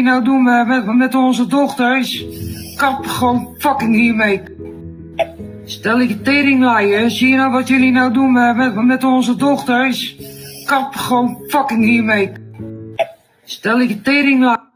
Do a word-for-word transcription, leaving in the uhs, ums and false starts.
nou doen we met, met onze dochters? Kap gewoon fucking hiermee. Stel je teringlaaien, zie je nou wat jullie nou doen met, met onze dochters? Kap gewoon fucking hiermee. Stel je teringlaaien.